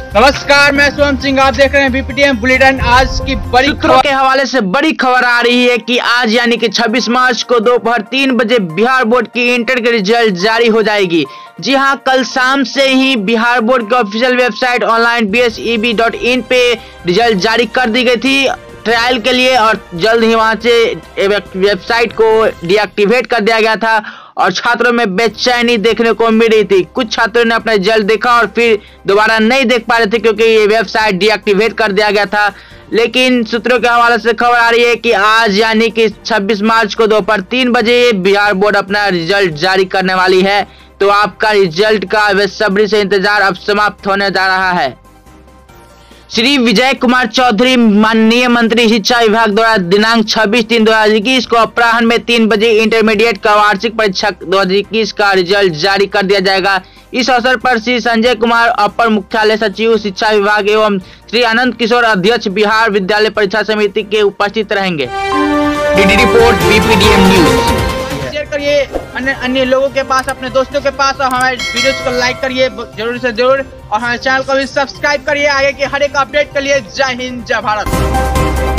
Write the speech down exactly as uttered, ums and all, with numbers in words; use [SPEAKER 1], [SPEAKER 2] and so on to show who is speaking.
[SPEAKER 1] नमस्कार, मैं सोम सिंह, आप देख रहे हैं बीपीटीएम बुलेटिन। आज की बड़ी
[SPEAKER 2] सूत्रों के हवाले से बड़ी खबर आ रही है कि आज यानी कि छब्बीस मार्च को दोपहर तीन बजे बिहार बोर्ड की इंटर की रिजल्ट जारी हो जाएगी। जी हां, कल शाम से ही बिहार बोर्ड की official website online B S E B dot in पे रिजल्ट जारी कर दी गई थी ट्रायल के लिए, और जल्द ही वहां से वेबसाइट को डीएक्टिवेट कर दिया गया था और छात्रों में बेचैनी देखने को मिल रही थी। कुछ छात्रों ने अपना रिजल्ट देखा और फिर दोबारा नहीं देख पा रहे थे क्योंकि ये वेबसाइट डीएक्टिवेट कर दिया गया था। लेकिन सूत्रों के हवाले से खबर आ रही है कि आज यानी कि छब्बीस मार्च को दोपहर तीन बजे बिहार बोर्ड अपना रिजल्ट जारी करने वाली है। तो आपका रिजल्ट का बेसब्री से इंतजार अब समाप्त होने जा रहा है। श्री विजय कुमार चौधरी माननीय मंत्री शिक्षा विभाग द्वारा दिनांक छब्बीस तीन दो हजार इक्कीस को अपराह्न में तीन बजे इंटरमीडिएट का वार्षिक परीक्षा दो हजार इक्कीस का रिजल्ट जारी कर दिया जाएगा। इस अवसर पर श्री संजय कुमार अपर मुख्यालय सचिव शिक्षा विभाग एवं श्री आनंद किशोर अध्यक्ष बिहार विद्यालय परीक्षा समिति के उपस्थित रहेंगे। Report बीपीडीएम news.
[SPEAKER 1] शेयर करिए अन्य अन्य लोगों के पास, अपने दोस्तों के पास, और हमारे वीडियोज को लाइक करिए जरूर से जरूर, और हमारे चैनल को भी सब्सक्राइब करिए आगे के हर एक अपडेट के लिए। जय हिंद, जय भारत।